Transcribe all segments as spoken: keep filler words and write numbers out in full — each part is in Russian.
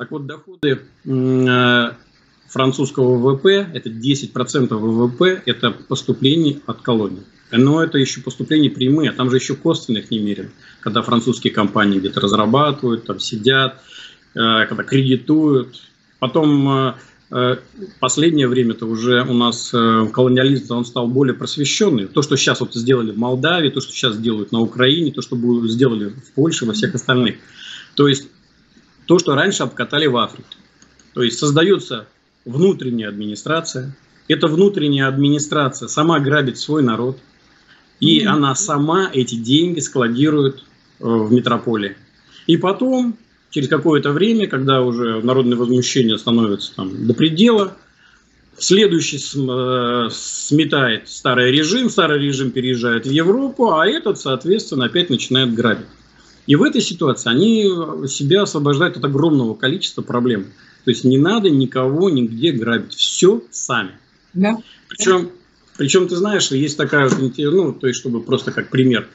Так вот, доходы э, французского ВВП, это десять процентов ВВП, это поступление от колоний. Но это еще поступления прямые, а там же еще косвенных не меряют. Когда французские компании где-то разрабатывают, там сидят, э, когда кредитуют. Потом э, э, последнее время-то уже у нас э, колониализм, он стал более просвещенный. То, что сейчас вот сделали в Молдавии, то, что сейчас делают на Украине, то, что сделали в Польше, во всех остальных. То есть то, что раньше обкатали в Африке. То есть создается внутренняя администрация. Эта внутренняя администрация сама грабит свой народ. И mm-hmm. она сама эти деньги складирует э, в метрополии. И потом, через какое-то время, когда уже народное возмущение становится там до предела, следующий см, э, сметает старый режим, старый режим переезжает в Европу, а этот, соответственно, опять начинает грабить. И в этой ситуации они себя освобождают от огромного количества проблем. То есть не надо никого нигде грабить. Все сами. Да. Причем... Причем, ты знаешь, есть такая, ну, то есть, чтобы просто как пример.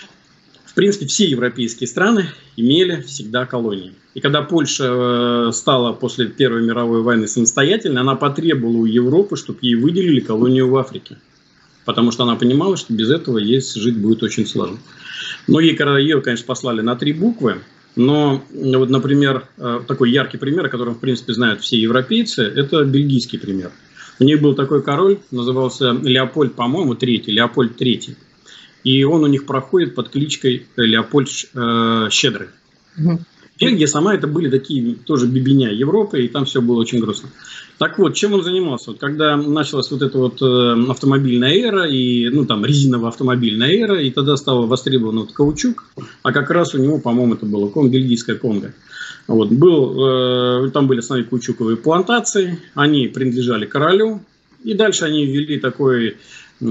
В принципе, все европейские страны имели всегда колонии. И когда Польша стала после Первой мировой войны самостоятельной, она потребовала у Европы, чтобы ей выделили колонию в Африке. Потому что она понимала, что без этого ей жить будет очень сложно. Но ей, ее, конечно, послали на три буквы. Но, вот, например, такой яркий пример, о котором, в принципе, знают все европейцы, это бельгийский пример. У них был такой король, назывался Леопольд, по-моему, третий, Леопольд третий. И он у них проходит под кличкой Леопольд э, Щедрый. Угу. Бельгия сама, это были такие тоже бибеня Европы, и там все было очень грустно. Так вот, чем он занимался? Вот, когда началась вот эта вот э, автомобильная эра, и, ну, там, резиновая автомобильная эра, и тогда стал востребован вот каучук, а как раз у него, по-моему, это было бельгийская Конго. Вот, был, э, там были основные каучуковые плантации, они принадлежали королю, и дальше они ввели такой, э,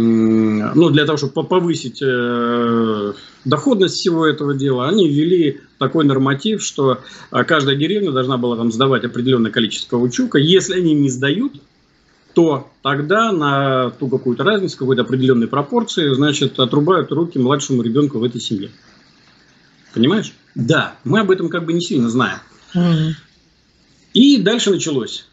ну, для того, чтобы повысить э, доходность всего этого дела, они ввели такой норматив, что каждая деревня должна была там сдавать определенное количество каучука. Если они не сдают, то тогда на ту какую-то разницу, какой-то определенной пропорции, значит, отрубают руки младшему ребенку в этой семье. Понимаешь? Да, мы об этом как бы не сильно знаем. Mm-hmm. И дальше началось.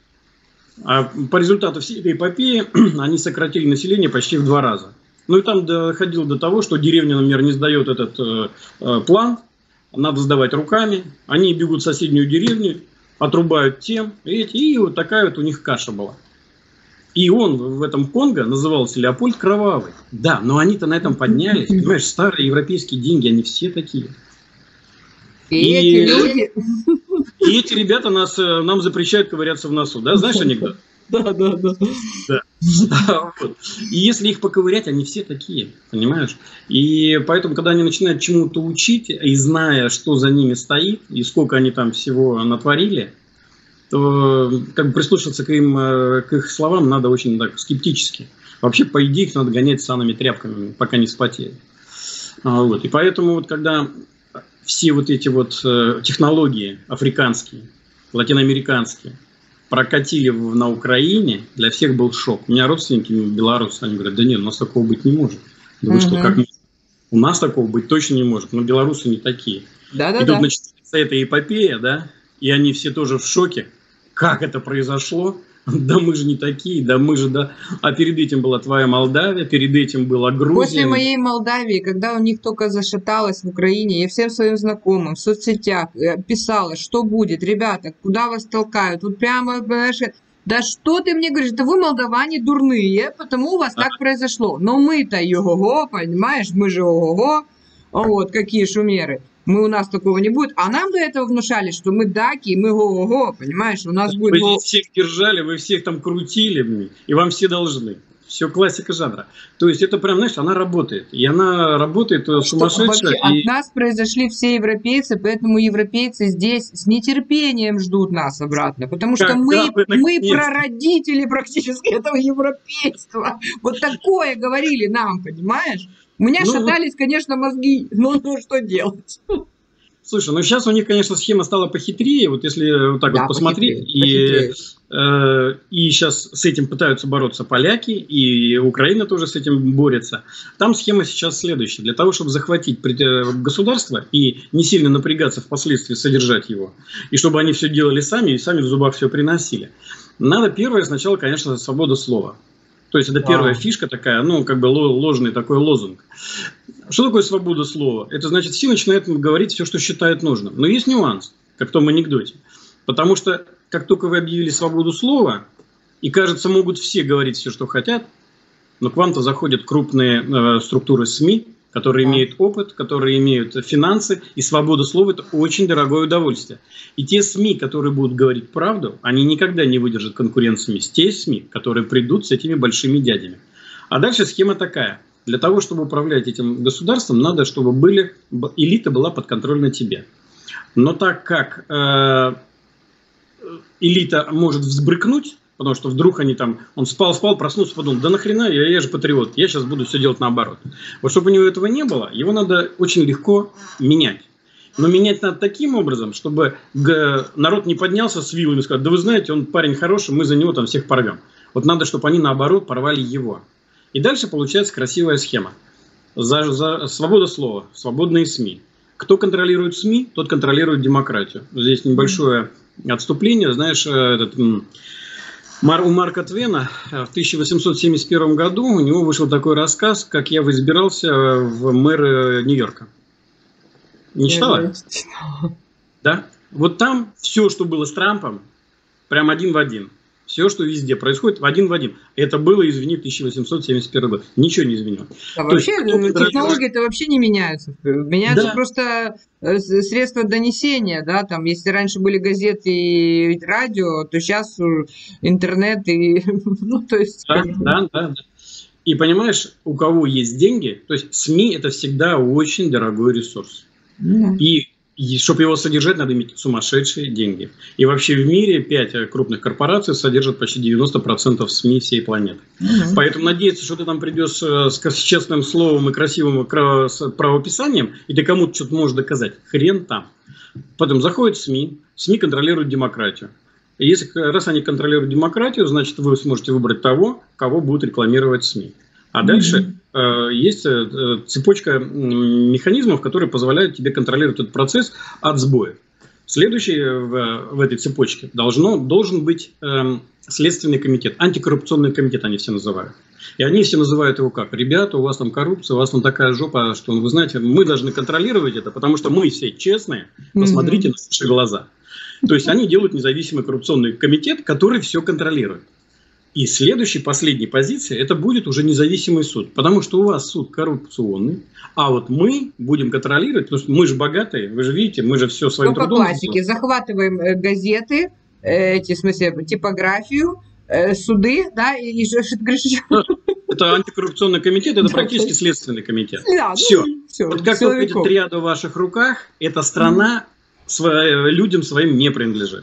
А по результату всей этой эпопеи они сократили население почти в два раза. Ну и там доходило до того, что деревня, например, не сдает этот э, э, план, надо сдавать руками, они бегут в соседнюю деревню, отрубают тем, эти, и вот такая вот у них каша была. И он в этом Конго назывался Леопольд Кровавый. Да, но они-то на этом поднялись. Понимаешь, старые европейские деньги, они все такие. И, и эти люди... И эти ребята нас, нам запрещают ковыряться в носу. Да, знаешь анекдот? Да, да, да. Да. Вот. И если их поковырять, они все такие, понимаешь? И поэтому, когда они начинают чему-то учить, и зная, что за ними стоит, и сколько они там всего натворили, то как бы прислушаться к, им, к их словам надо очень так скептически. Вообще, по идее, их надо гонять санными тряпками, пока не вспотеют. Вот. И поэтому, вот, когда все вот эти вот технологии африканские, латиноамериканские прокатили на Украине, для всех был шок. У меня родственники белорусы, они говорят, да нет, у нас такого быть не может. Да вы угу. что, как у нас такого быть точно не может, но белорусы не такие. Да, да, и да. тут начинается эта эпопея, да, и они все тоже в шоке. Как это произошло? Да мы же не такие, да мы же, да. А перед этим была твоя Молдавия, перед этим была Грузия. После моей Молдавии, когда у них только зашаталось в Украине, я всем своим знакомым в соцсетях писала, что будет, ребята, куда вас толкают. Вот прямо, понимаешь, да что ты мне говоришь, да вы, молдаване, дурные, потому у вас а. так произошло. Но мы-то ого-го, понимаешь, мы же ого-го, вот, какие шумеры. Мы, у нас такого не будет. А нам до этого внушали, что мы даки, мы го-го, понимаешь, у нас будет... Вы всех держали, вы всех там крутили, и вам все должны. Все классика жанра. То есть это прям, знаешь, она работает. И она работает сумасшедшая. И... От нас произошли все европейцы, поэтому европейцы здесь с нетерпением ждут нас обратно. Потому что мы, мы прародители практически этого европейства. Вот такое говорили нам, понимаешь? У меня ну, шатались, конечно, мозги, но ну, что делать? Слушай, ну сейчас у них, конечно, схема стала похитрее, вот если вот так да, вот посмотреть, похитрее, и, э, и сейчас с этим пытаются бороться поляки, и Украина тоже с этим борется. Там схема сейчас следующая. Для того, чтобы захватить государство и не сильно напрягаться впоследствии содержать его, и чтобы они все делали сами, и сами в зубах все приносили, надо первое сначала, конечно, свобода слова. То есть это первая Вау. фишка такая, ну, как бы ложный такой лозунг. Что такое свобода слова? Это значит, все начинают говорить все, что считают нужным. Но есть нюанс, как в том анекдоте. Потому что, как только вы объявили свободу слова, и, кажется, могут все говорить все, что хотят, но к вам-то заходят крупные э, структуры СМИ, которые да. имеют опыт, которые имеют финансы, и свобода слова – это очень дорогое удовольствие. И те СМИ, которые будут говорить правду, они никогда не выдержат конкуренциями с теми СМИ, которые придут с этими большими дядями. А дальше схема такая. Для того, чтобы управлять этим государством, надо, чтобы были, элита была подконтрольна тебе. Но так как э, элита может взбрыкнуть, потому что вдруг они там, он спал-спал, проснулся, подумал, да нахрена, я, я же патриот, я сейчас буду все делать наоборот. Вот чтобы у него этого не было, его надо очень легко менять. Но менять надо таким образом, чтобы народ не поднялся с вилами и сказал, да вы знаете, он парень хороший, мы за него там всех порвем. Вот надо, чтобы они наоборот порвали его. И дальше получается красивая схема. За, за свобода слова, свободные СМИ. Кто контролирует СМИ, тот контролирует демократию. Здесь небольшое отступление. Знаешь, этот, Мар, у Марка Твена в тысяча восемьсот семьдесят первом году у него вышел такой рассказ, как я избирался в мэры Нью-Йорка. Не читала? Да? Вот там все, что было с Трампом, прям один в один. Все, что везде происходит, в один в один. Это было, извини, тысяча восемьсот семьдесят первый год. Ничего не изменилось. А вообще технологии-то вообще не меняются. Меняются да. просто средства донесения. Да? Там, если раньше были газеты и радио, то сейчас интернет и... ну, то есть... да, да, да, да. И понимаешь, у кого есть деньги, то есть СМИ это всегда очень дорогой ресурс. Mm. И И чтобы его содержать, надо иметь сумасшедшие деньги. И вообще в мире пять крупных корпораций содержат почти девяносто процентов СМИ всей планеты. Mm-hmm. Поэтому надеяться, что ты там придешь с, с честным словом и красивым правописанием, и ты кому-то что-то можешь доказать. Хрен там. Потом заходят СМИ. СМИ контролируют демократию. И если раз они контролируют демократию, значит вы сможете выбрать того, кого будут рекламировать СМИ. А дальше mm-hmm. э, есть э, цепочка механизмов, которые позволяют тебе контролировать этот процесс от сбоя. Следующий в, в этой цепочке должно, должен быть э, следственный комитет, антикоррупционный комитет они все называют. И они все называют его как? Ребята, у вас там коррупция, у вас там такая жопа, что вы знаете, мы должны контролировать это, потому что мы все честные, посмотрите mm-hmm. на наши глаза. То есть они делают независимый коррупционный комитет, который все контролирует. И следующей, последней позиции, это будет уже независимый суд. Потому что у вас суд коррупционный, а вот мы будем контролировать, потому что мы же богатые, вы же видите, мы же все своим трудом. По классике, захватываем газеты, эти, в смысле, типографию, суды, да, и что ты говоришь? Это антикоррупционный комитет, это практически следственный комитет. Все. Вот как только эти триады в ваших руках, эта страна людям своим не принадлежит.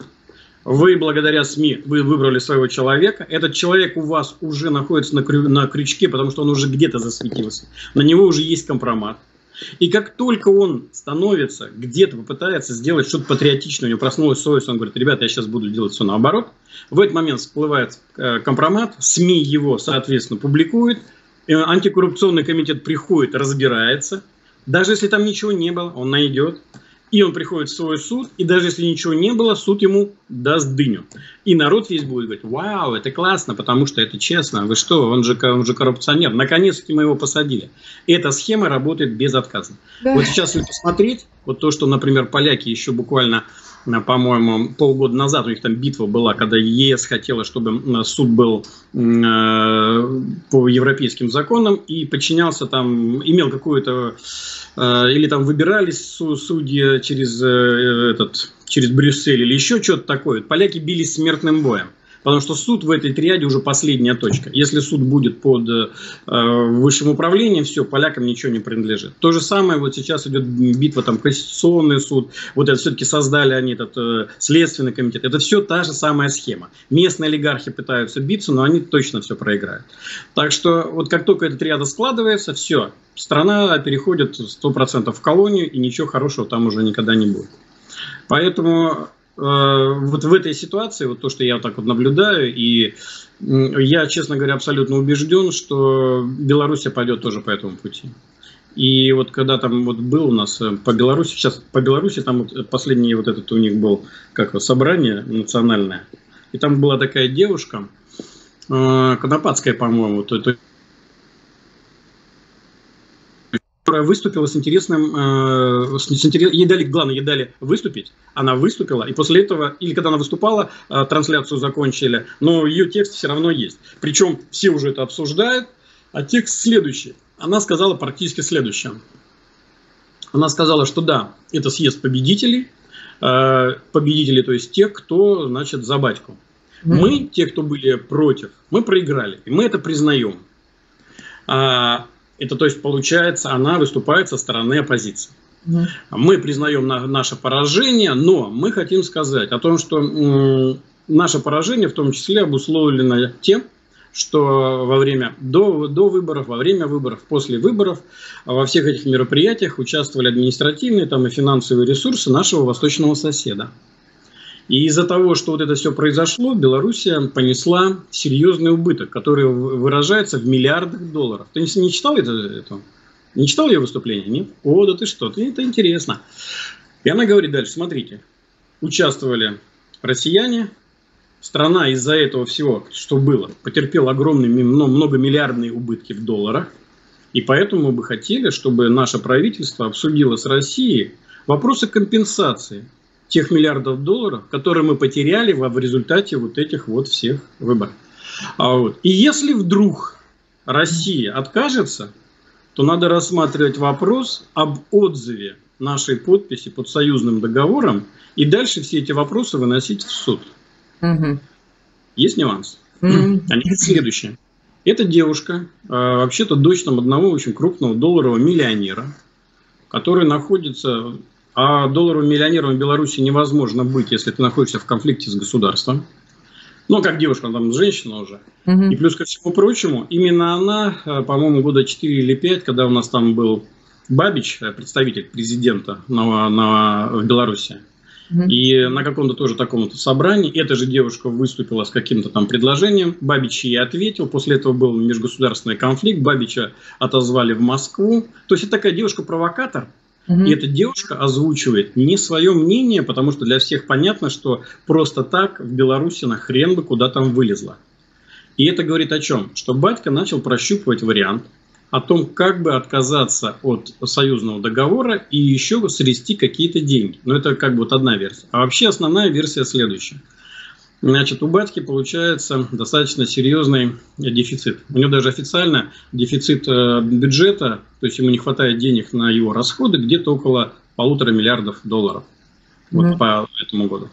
Вы благодаря СМИ вы выбрали своего человека. Этот человек у вас уже находится на, крю на крючке, потому что он уже где-то засветился. На него уже есть компромат. И как только он становится, где-то попытается сделать что-то патриотичное, у него проснулась совесть, он говорит, ребята, я сейчас буду делать все наоборот. В этот момент всплывает э, компромат, СМИ его, соответственно, публикует. Э, антикоррупционный комитет приходит, разбирается. Даже если там ничего не было, он найдет. И он приходит в свой суд, и даже если ничего не было, суд ему даст дыню. И народ весь будет говорить, вау, это классно, потому что это честно. Вы что, он же, он же коррупционер. Наконец-таки мы его посадили. Эта схема работает безотказно. Да. Вот сейчас, если посмотреть, вот то, что, например, поляки еще буквально, по-моему, полгода назад у них там битва была, когда ЕС хотела, чтобы суд был э, по европейским законам и подчинялся там, имел какую-то... или там выбирались судьи через, этот, через Брюссель или еще что-то такое. Поляки бились смертным боем. Потому что суд в этой триаде уже последняя точка. Если суд будет под э, высшим управлением, все, полякам ничего не принадлежит. То же самое вот сейчас идет битва, там, Конституционный суд, вот это все-таки создали они этот э, Следственный комитет. Это все та же самая схема. Местные олигархи пытаются биться, но они точно все проиграют. Так что вот как только эта триада складывается, все, страна переходит сто процентов в колонию, и ничего хорошего там уже никогда не будет. Поэтому э, вот в этой ситуации, вот то, что я вот так вот наблюдаю, и э, я, честно говоря, абсолютно убежден, что Белоруссия пойдет тоже по этому пути. И вот когда там вот был у нас по Беларуси, сейчас по Беларуси, там вот последний вот этот у них был как собрание национальное, и там была такая девушка, э, Конопадская, по-моему, то, то, которая выступила с интересным, э, с, с интерес, ей дали, главное, ей дали выступить, она выступила, и после этого, или когда она выступала, э, трансляцию закончили, но ее текст все равно есть. Причем все уже это обсуждают, а текст следующий. Она сказала практически следующее. Она сказала, что да, это съезд победителей, э, победители, то есть тех, кто, значит, за батьку. Mm-hmm. Мы, те, кто были против, мы проиграли, и мы это признаем. А, Это, то есть, получается, она выступает со стороны оппозиции. Mm. Мы признаем на, наше поражение, но мы хотим сказать о том, что м, наше поражение в том числе обусловлено тем, что во время до, до выборов, во время выборов, после выборов, во всех этих мероприятиях участвовали административные там, и финансовые ресурсы нашего восточного соседа. И из-за того, что вот это все произошло, Белоруссия понесла серьезный убыток, который выражается в миллиардах долларов. Ты не читал это? это? Не читал ее выступление? Нет? О, да ты что, это интересно. И она говорит дальше, смотрите, участвовали россияне, страна из-за этого всего, что было, потерпела огромные, многомиллиардные убытки в долларах, и поэтому мы бы хотели, чтобы наше правительство обсудило с Россией вопросы компенсации тех миллиардов долларов, которые мы потеряли в результате вот этих вот всех выборов. А вот. И если вдруг Россия откажется, то надо рассматривать вопрос об отзыве нашей подписи под союзным договором и дальше все эти вопросы выносить в суд. Угу. Есть нюанс. Угу. Они следующие. Эта девушка, вообще-то дочь там, одного очень крупного долларового миллионера, который находится... А долларовым миллионером в Беларуси невозможно быть, если ты находишься в конфликте с государством. Ну, как девушка, там женщина уже. Uh-huh. И плюс ко всему прочему, именно она, по-моему, года четыре или пять, когда у нас там был Бабич, представитель президента на, на, в Беларуси, uh-huh. и на каком-то тоже таком собрании эта же девушка выступила с каким-то там предложением, Бабич ей ответил, после этого был межгосударственный конфликт, Бабича отозвали в Москву. То есть это такая девушка-провокатор. И эта девушка озвучивает не свое мнение, потому что для всех понятно, что просто так в Беларуси на хрен бы куда там вылезла. И это говорит о чем? Что батька начал прощупывать вариант о том, как бы отказаться от союзного договора и еще срести какие-то деньги. Но это как бы вот одна версия. А вообще основная версия следующая. Значит, у батьки получается достаточно серьезный дефицит. У него даже официально дефицит бюджета, то есть ему не хватает денег на его расходы, где-то около полутора миллиардов долларов вот mm-hmm. по этому году.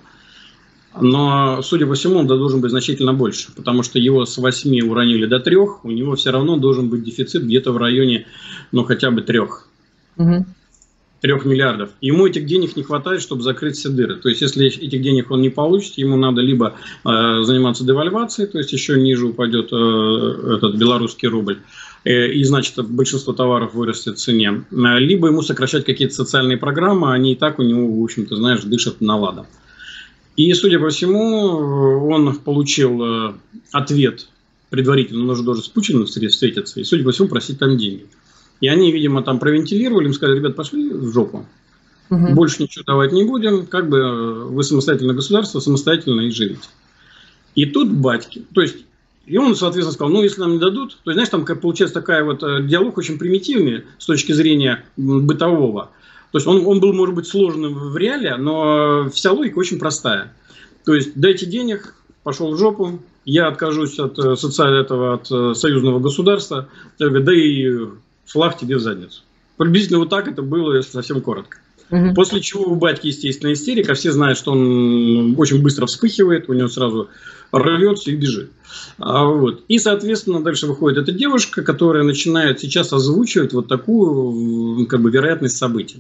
Но, судя по всему, он должен быть значительно больше, потому что его с восьми уронили до трех, у него все равно должен быть дефицит где-то в районе, ну, хотя бы трех. Mm-hmm. трех миллиардов. Ему этих денег не хватает, чтобы закрыть все дыры. То есть, если этих денег он не получит, ему надо либо э, заниматься девальвацией, то есть еще ниже упадет э, этот белорусский рубль, э, и значит большинство товаров вырастет в цене, э, либо ему сокращать какие-то социальные программы, они и так у него, в общем-то, знаешь, дышат наладом. И, судя по всему, он получил э, ответ предварительно, он уже должен с Путиным встретиться, и, судя по всему, просить там деньги. И они, видимо, там провентилировали, им сказали, ребят, пошли в жопу. Угу. Больше ничего давать не будем, как бы вы самостоятельное государство, самостоятельно и живите. И тут батьки, то есть, и он, соответственно, сказал, ну, если нам не дадут, то есть, знаешь, там как получается такая вот диалог очень примитивный с точки зрения бытового. То есть, он, он был, может быть, сложным в реале, но вся логика очень простая. То есть, дайте денег, пошел в жопу, я откажусь от социального, этого, от союзного государства, да и... флаг тебе в задницу. Приблизительно вот так это было, если совсем коротко. Мгм. После чего у батьки, естественно, истерика. Все знают, что он очень быстро вспыхивает, у него сразу рвется и бежит. А, вот. И, соответственно, дальше выходит эта девушка, которая начинает сейчас озвучивать вот такую как бы вероятность событий.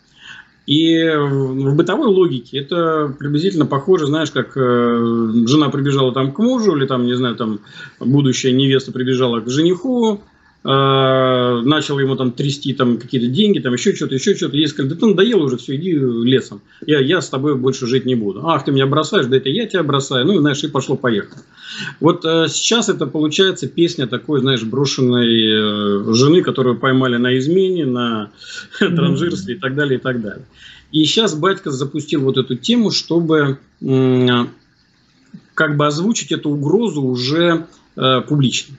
И в бытовой логике это приблизительно похоже, знаешь, как э, жена прибежала там к мужу, или там, не знаю, там будущая невеста прибежала к жениху, э, начала ему там трясти там какие-то деньги, там еще что-то, еще что-то. Ей сказали: да ты надоело уже, все, иди лесом, я, я с тобой больше жить не буду. Ах, ты меня бросаешь, да это я тебя бросаю. Ну, и, знаешь, и пошло-поехало. Вот э, сейчас это получается песня такой, знаешь, брошенной э, жены, которую поймали на измене, на транжирстве и так далее, и так далее. И сейчас батька запустил вот эту тему, чтобы м, как бы озвучить эту угрозу уже э, публично.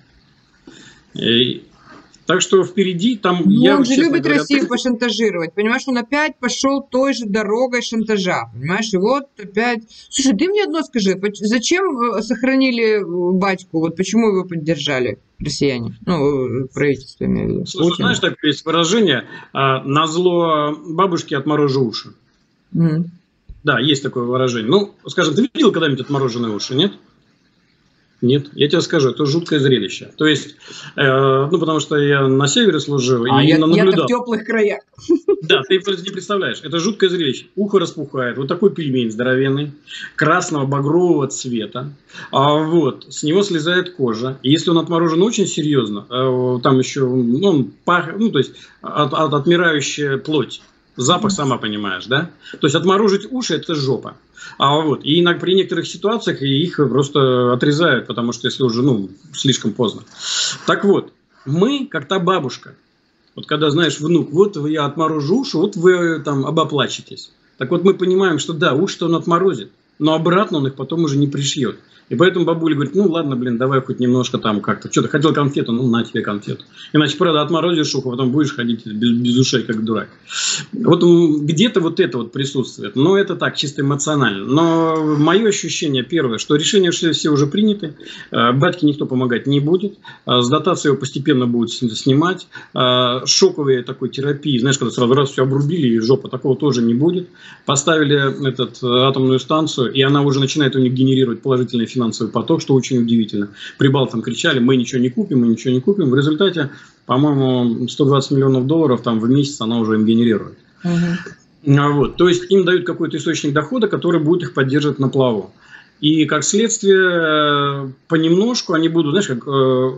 И, так что впереди там... Ну, я, он же честно любит говоря, Россию пошантажировать, понимаешь, он опять пошел той же дорогой шантажа, понимаешь, и вот опять... Слушай, ты мне одно скажи, поч- зачем э, сохранили э, батьку, вот почему его поддержали россияне, ну, э, правительство, имею в виду, Слушай, Путин? знаешь, такое есть выражение: а, «назло бабушке отморожу уши». Мгм. Да, есть такое выражение. Ну, скажем, ты видел когда-нибудь отмороженные уши, нет? Нет, я тебе скажу, это жуткое зрелище. То есть, э, ну, потому что я на севере служил А и я, наблюдал. я-то в теплых краях. Да, ты просто не представляешь, это жуткое зрелище. Ухо распухает, вот такой пельмень здоровенный, красного багрового цвета, а вот, с него слезает кожа. И если он отморожен очень серьезно, э, там еще, ну, он пах, ну, то есть, от, от- отмирающая плоть. Запах, сама понимаешь, да? То есть отморожить уши – это жопа. А вот, и иногда при некоторых ситуациях их просто отрезают, потому что если уже, ну, слишком поздно. Так вот, мы, как та бабушка, вот когда, знаешь, внук, вот я отморожу уши, вот вы там обоплачетесь. Так вот мы понимаем, что да, уши-то он отморозит, но обратно он их потом уже не пришьет. И поэтому бабуля говорит: ну ладно, блин, давай хоть немножко там как-то. Что, ты хотел конфету? Ну, на тебе конфету. Иначе, правда, отморозишь ухо, потом будешь ходить без, без ушей, как дурак. Вот м, где-то вот это вот присутствует. Но это так, чисто эмоционально. Но мое ощущение первое, что решения все, все уже приняты. Э, Батьке никто помогать не будет. Э, С дотации его постепенно будут с- снимать. Э, Шоковой такой терапии, знаешь, когда сразу раз все обрубили и жопа, такого тоже не будет. Поставили этот, э, атомную станцию, и она уже начинает у них генерировать положительный финансовый поток, что очень удивительно. Прибалтам кричали: мы ничего не купим, мы ничего не купим. В результате, по-моему, сто двадцать миллионов долларов там в месяц она уже им генерирует. Мгм. А Вот. То есть им дают какой-то источник дохода, который будет их поддерживать на плаву. И как следствие, э, понемножку они будут, знаешь, как э,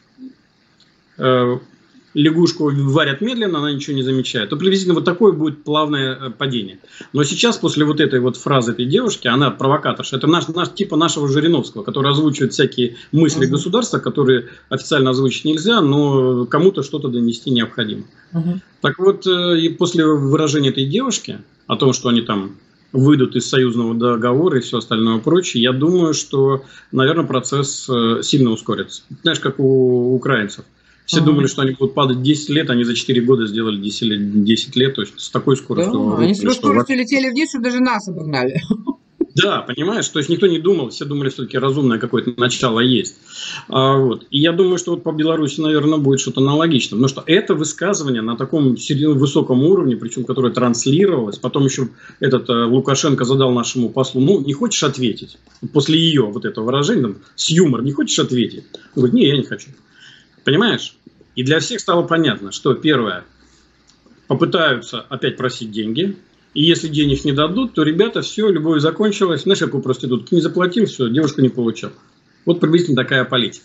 э, лягушку варят медленно, она ничего не замечает. То приблизительно вот такое будет плавное э, падение. Но сейчас, после вот этой вот фразы этой девушки, она провокаторша, это наш, наш типа нашего Жириновского, который озвучивает всякие мысли Мгм. государства, которые официально озвучить нельзя, но кому-то что-то донести необходимо. Мгм. Так вот, э, и после выражения этой девушки о том, что они там выйдут из союзного договора и все остальное прочее, я думаю, что, наверное, процесс э, сильно ускорится. Знаешь, как у украинцев. Все Мгм. думали, что они будут падать десять лет, они за четыре года сделали десять лет, десять лет, то есть с такой скоростью Да, они с рухнули, такой что скоростью вообще... летели вниз, что даже нас обогнали. Да, понимаешь, то есть никто не думал, все думали, все-таки разумное какое-то начало есть. А, вот. И я думаю, что вот по Беларуси, наверное, будет что-то аналогичное, потому что это высказывание на таком серьезном, высоком уровне, причем которое транслировалось, потом еще этот э, Лукашенко задал нашему послу: ну, не хочешь ответить? После ее вот этого выражения, там, с юмором, не хочешь ответить? Он говорит: не, я не хочу. Понимаешь? И для всех стало понятно, что первое, попытаются опять просить деньги. И если денег не дадут, то, ребята, все, любовь закончилась. Знаешь, как у проститутки: не заплатил, все, девушка не получила. Вот приблизительно такая политика.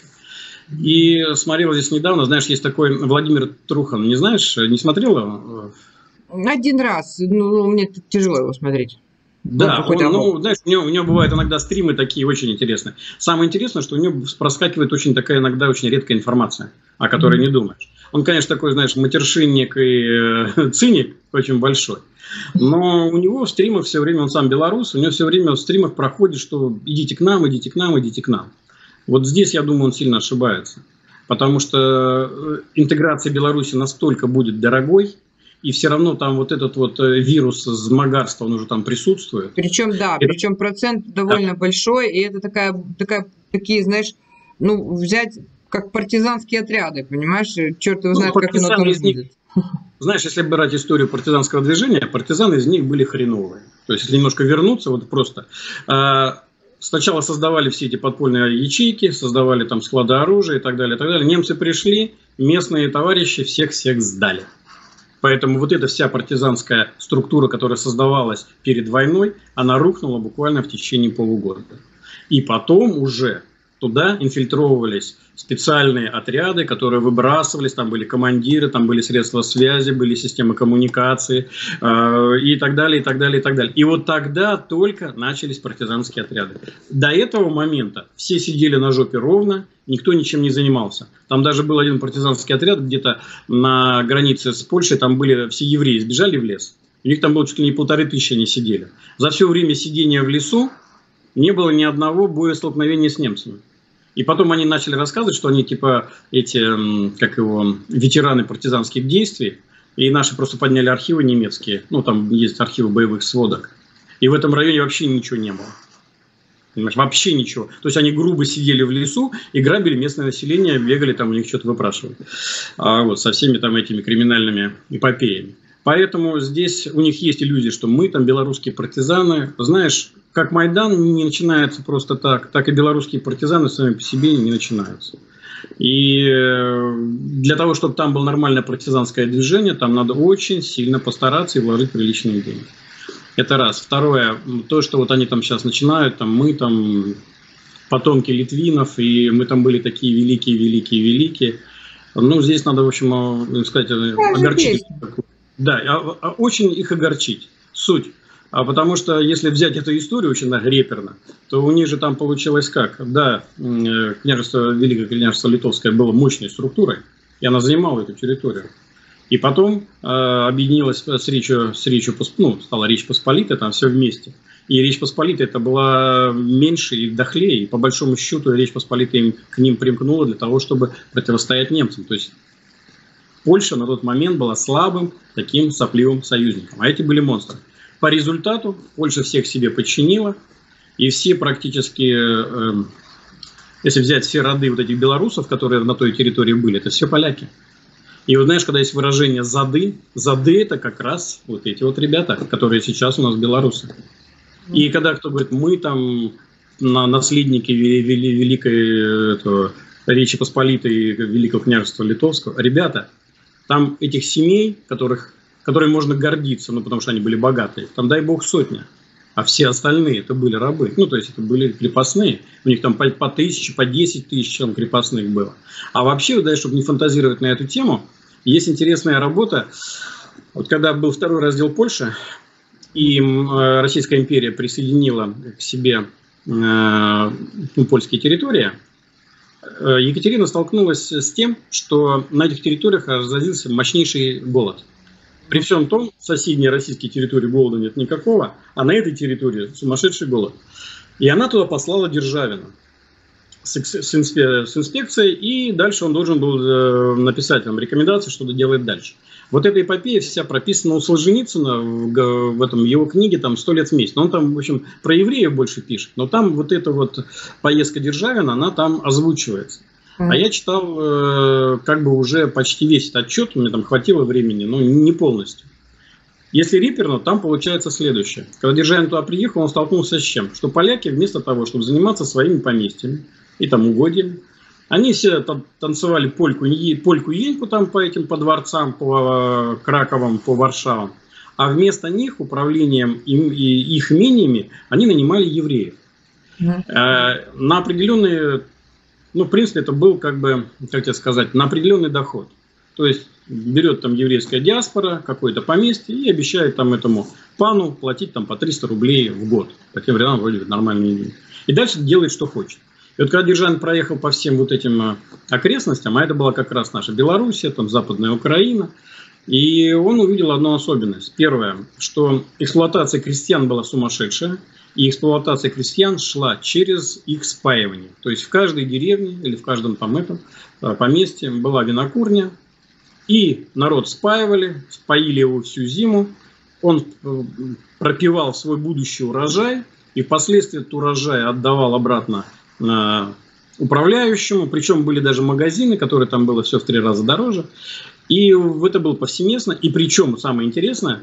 И смотрел здесь недавно, знаешь, есть такой Владимир Трухан. Не знаешь, не смотрела? Один раз, ну, мне тут тяжело его смотреть. Он Да, какой-то он, амок. ну, знаешь, у него, у него бывают иногда стримы такие очень интересные. Самое интересное, что у него проскакивает очень такая иногда очень редкая информация, о которой не думаешь. Он, конечно, такой, знаешь, матершинник и э, циник очень большой. Но у него в стримах все время, он сам белорус, у него все время в стримах проходит, что идите к нам, идите к нам, идите к нам. Вот здесь, я думаю, он сильно ошибается. Потому что э, интеграция Беларуси настолько будет дорогой, и все равно там вот этот вот э, вирус змагарства, он уже там присутствует. Причем, да, Это, причем процент да, довольно большой, и это такая, такая, такие, знаешь, ну, взять как партизанские отряды, понимаешь, черт его ну, знает, как оно партизаны там из них, будет. Знаешь, если брать историю партизанского движения, партизаны из них были хреновые. То есть, если немножко вернуться, вот просто... Э, сначала создавали все эти подпольные ячейки, создавали там склады оружия и так далее, и так далее. Немцы пришли, местные товарищи всех-всех сдали. Поэтому вот эта вся партизанская структура, которая создавалась перед войной, она рухнула буквально в течение полугода. И потом уже туда инфильтровывались специальные отряды, которые выбрасывались, там были командиры, там были средства связи, были системы коммуникации э, и так далее, и так далее, и так далее. И вот тогда только начались партизанские отряды. До этого момента все сидели на жопе ровно, никто ничем не занимался. Там даже был один партизанский отряд где-то на границе с Польшей, там были все евреи, сбежали в лес. У них там было чуть ли не полторы тысячи, они сидели. За все время сидения в лесу не было ни одного боестолкновения с немцами. И потом они начали рассказывать, что они типа эти, как его, ветераны партизанских действий. И наши просто подняли архивы немецкие. Ну, там есть архивы боевых сводок. И в этом районе вообще ничего не было. Понимаешь, вообще ничего. То есть они грубо сидели в лесу и грабили местное население, бегали там, у них что-то выпрашивали. А вот со всеми там этими криминальными эпопеями. Поэтому здесь у них есть иллюзия, что мы там белорусские партизаны. Знаешь, как Майдан не начинается просто так, так и белорусские партизаны сами по себе не начинаются. И для того, чтобы там было нормальное партизанское движение, там надо очень сильно постараться и вложить приличные деньги. Это раз. Второе, то, что вот они там сейчас начинают, там мы там потомки литвинов, и мы там были такие великие, великие, великие. Ну, здесь надо, в общем, сказать, огорчить. Да, очень их огорчить. Суть. А потому что, если взять эту историю очень реперно, то у них же там получилось как? Да, княжество, Великое княжество Литовское было мощной структурой, и она занимала эту территорию. И потом э, объединилась с Речью, с Речью, ну, стала Речь Посполитая, там все вместе. И Речь Посполитая это была меньше и дохлее, и по большому счету Речь Посполитая к ним примкнула для того, чтобы противостоять немцам. То есть Польша на тот момент была слабым таким сопливым союзником, а эти были монстры. По результату Польша всех себе подчинила, и все практически, э, если взять все роды вот этих белорусов, которые на той территории были, это все поляки. И вот знаешь, когда есть выражение «зады», «зады» это как раз вот эти вот ребята, которые сейчас у нас белорусы. И когда кто говорит, мы там наследники великой этого, Речи Посполитой, Великого княжества Литовского, ребята, там этих семей, которых которыми можно гордиться, ну, потому что они были богатые, там, дай бог, сотня. А все остальные это были рабы. Ну, то есть это были крепостные. У них там по, по тысяче, по десять тысяч там крепостных было. А вообще, да, чтобы не фантазировать на эту тему, есть интересная работа. Вот когда был второй раздел Польши, и э, Российская империя присоединила к себе э, ну, польские территории, э, Екатерина столкнулась с тем, что на этих территориях разразился мощнейший голод. При всем том, в соседней российской территории голода нет никакого, а на этой территории сумасшедший голод. И она туда послала Державина с, с, инспе, с инспекцией, и дальше он должен был э, написать там рекомендации, что делать дальше. Вот эта эпопея вся прописана у Солженицына в, в этом его книге там «Сто лет вместе». Он там, в общем, про евреев больше пишет, но там вот эта вот поездка Державина, она там озвучивается. А я читал э, как бы уже почти весь этот отчет, у меня там хватило времени, но не полностью. Если реперно, там получается следующее. Когда Державин туда приехал, он столкнулся с чем? Что поляки вместо того, чтобы заниматься своими поместьями и там угодьями, они все там танцевали польку, польку-еньку там по этим по дворцам, по Краковам, по Варшавам. А вместо них управлением им, и их имениями они нанимали евреев. Mm-hmm. э, на определенные... Ну, в принципе, это был, как бы, как тебе сказать, на определенный доход. То есть, берет там еврейская диаспора, какое-то поместье, и обещает там этому пану платить там по триста рублей в год. По тем временам вроде нормальные деньги. И дальше делает, что хочет. И вот когда Державин проехал по всем вот этим окрестностям, а это была как раз наша Белоруссия, там Западная Украина, и он увидел одну особенность. Первое, что эксплуатация крестьян была сумасшедшая. И эксплуатация крестьян шла через их спаивание. То есть в каждой деревне или в каждом там этом поместье была винокурня. И народ спаивали, споили его всю зиму. Он пропивал свой будущий урожай. И впоследствии этот урожай отдавал обратно управляющему, причем были даже магазины, которые там было все в три раза дороже. И это было повсеместно. И причем, самое интересное,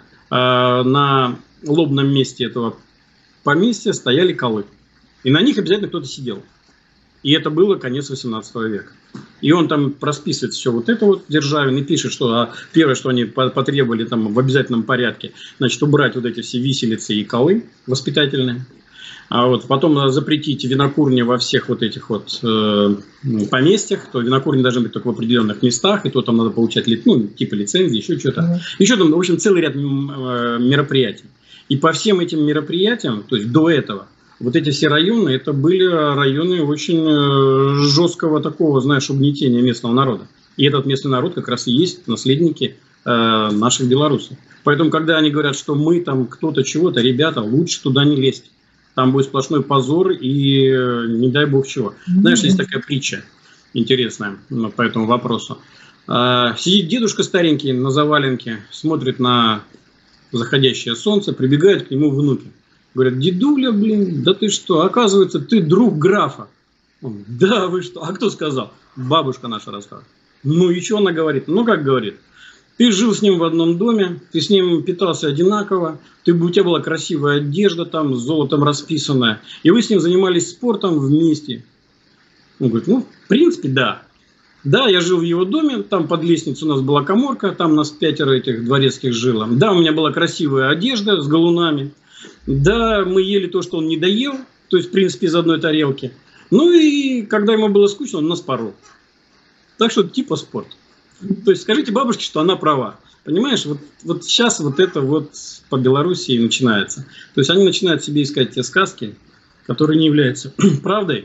на лобном месте этого поместья стояли колы. И на них обязательно кто-то сидел. И это было конец восемнадцатого века. И он там расписывает все вот это вот, Державин, и пишет, что а, первое, что они потребовали там в обязательном порядке, значит, убрать вот эти все виселицы и колы воспитательные. А вот потом запретить винокурни во всех вот этих вот э, поместьях, то винокурни должны быть только в определенных местах, и то там надо получать, ну, типа лицензии, еще что-то. Mm-hmm. Еще там, в общем, целый ряд мероприятий. И по всем этим мероприятиям, то есть до этого, вот эти все районы, это были районы очень жесткого такого, знаешь, угнетения местного народа. И этот местный народ как раз и есть наследники э, наших белорусов. Поэтому, когда они говорят, что мы там кто-то чего-то, ребята, лучше туда не лезть. Там будет сплошной позор и не дай бог чего. Знаешь, есть такая притча интересная по этому вопросу. Сидит дедушка старенький на заваленке, смотрит на заходящее солнце, прибегают к нему внуки. Говорят: дедуля, блин, да ты что, оказывается, ты друг графа. Он: да, вы что, а кто сказал? Бабушка наша рассказывала. Ну и что она говорит? Ну как говорит? Ты жил с ним в одном доме, ты с ним питался одинаково, ты, у тебя была красивая одежда, там, с золотом расписанная, и вы с ним занимались спортом вместе. Он говорит: ну, в принципе, да. Да, я жил в его доме, там под лестницей у нас была каморка, там нас пятеро этих дворецких жило. Да, у меня была красивая одежда с галунами. Да, мы ели то, что он не доел, то есть, в принципе, из одной тарелки. Ну и когда ему было скучно, он нас порол. Так что типа спорт. То есть скажите бабушке, что она права. Понимаешь, вот, вот сейчас вот это вот по Белоруссии начинается. То есть они начинают себе искать те сказки, которые не являются правдой.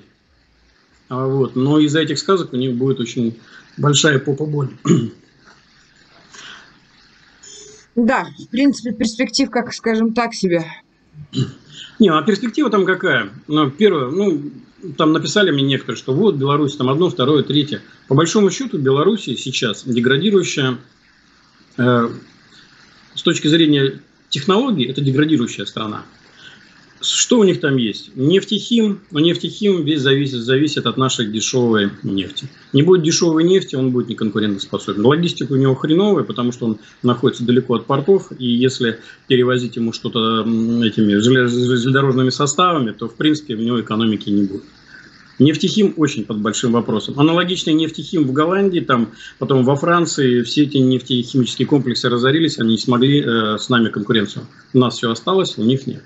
А вот, но из-за этих сказок у них будет очень большая попа боль. Да, в принципе, перспектив, как, скажем так, себе. Не, а перспектива там какая? Ну, первое, ну, там написали мне некоторые, что вот Беларусь, там одно, второе, третье. По большому счету Белоруссия сейчас деградирующая, э, с точки зрения технологий, это деградирующая страна. Что у них там есть? Нефтехим. У нефтехим весь зависит, зависит от нашей дешевой нефти. Не будет дешевой нефти, он будет неконкурентоспособен. Логистика у него хреновая, потому что он находится далеко от портов. И если перевозить ему что-то этими железнодорожными составами, то в принципе у него экономики не будет. Нефтехим очень под большим вопросом. Аналогичный нефтехим в Голландии, там, потом во Франции, все эти нефтехимические комплексы разорились, они не смогли э, с нами конкуренцию. У нас все осталось, у них нет.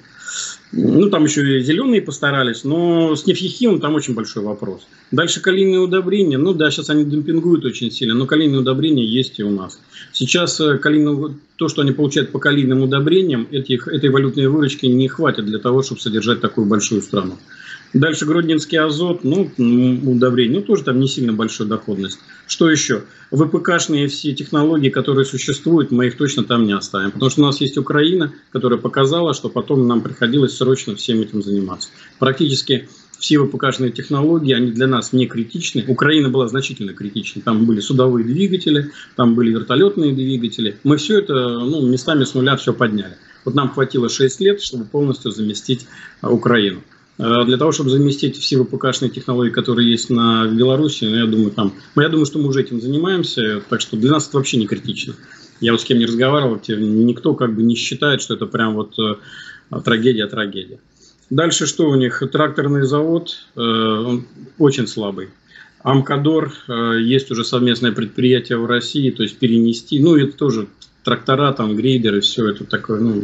Ну, там еще и зеленые постарались, но с нефтехимом там очень большой вопрос. Дальше калийные удобрения. Ну да, сейчас они демпингуют очень сильно, но калийные удобрения есть и у нас. Сейчас калийные, то, что они получают по калийным удобрениям, этих, этой валютной выручки не хватит для того, чтобы содержать такую большую страну. Дальше Гродненский азот, ну, удобрение, ну, тоже там не сильно большая доходность. Что еще? ВПКшные все технологии, которые существуют, мы их точно там не оставим. Потому что у нас есть Украина, которая показала, что потом нам приходилось срочно всем этим заниматься. Практически все ВПКшные технологии, они для нас не критичны. Украина была значительно критична. Там были судовые двигатели, там были вертолетные двигатели. Мы все это, ну, местами с нуля все подняли. Вот нам хватило шесть лет, чтобы полностью заместить Украину. Для того, чтобы заместить все ВПКшные технологии, которые есть на Беларуси, ну, я думаю, там, я думаю, что мы уже этим занимаемся, так что для нас это вообще не критично. Я вот с кем не разговаривал, никто как бы не считает, что это прям вот трагедия, трагедия. Дальше что у них? Тракторный завод, он очень слабый. Амкадор, есть уже совместное предприятие в России, то есть перенести, ну это тоже трактора, там грейдеры, все это такое, ну